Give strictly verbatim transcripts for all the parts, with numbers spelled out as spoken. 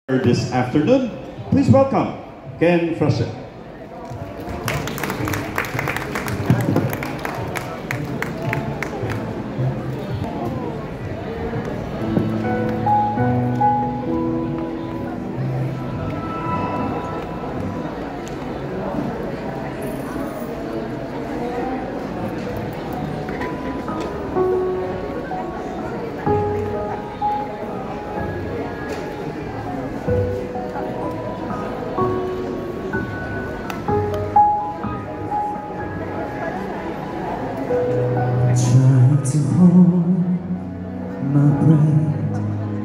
This afternoon, please welcome Ken Fraser. Trying to hold my breath,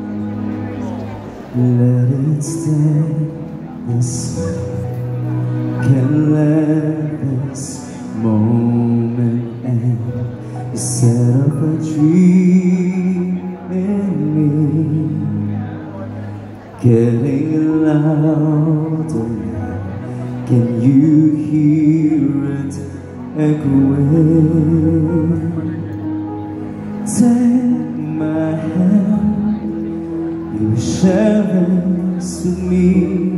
let it stay this way. Can't let this moment end. You set up a dream in me, getting louder. Can you hear it echoing? Take my hand, you share this with me.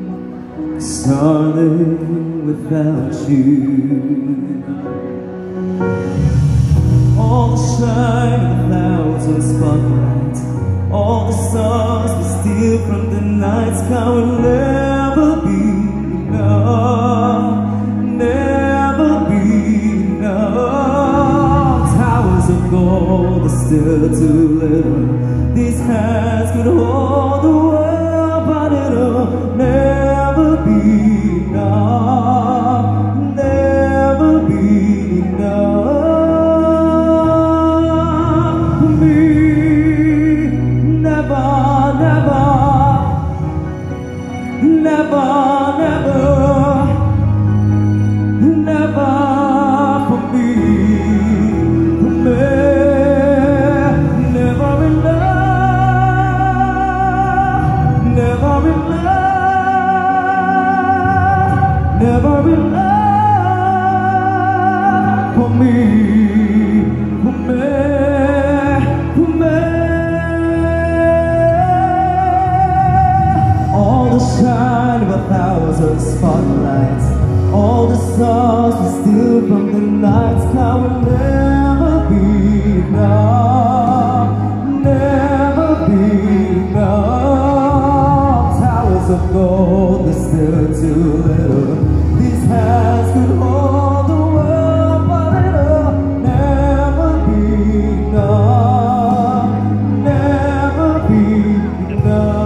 Starting without you, all the shine of a thousand spotlights, all the stars we steal from the night sky will never be enough, never be enough. Towers of gold are still too little. These hands could hold the world, but it'll never be enough, never be enough for me. Never, never, never, never, never for me, for me. Never enough, never enough, never enough for me, for me, for me. All the shine of a thousand spotlights, all the stars we steal from the night sky will never be enough, never be enough. Towers of gold are still too little. These hands could hold the world, but it'll never be enough, never be enough.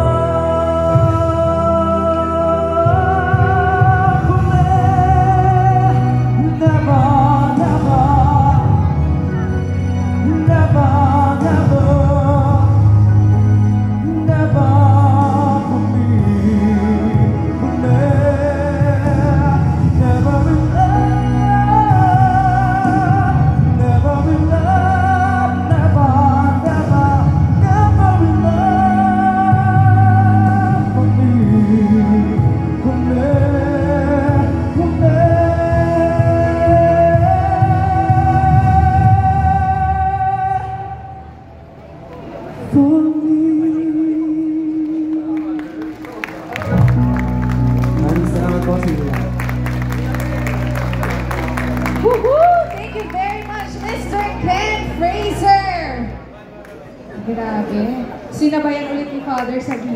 For me. Maraming salamat po sa inyo. Woohoo! Thank you very much, Mister Ken Fraser! Grabe. Sinabayan ulit ni Father sa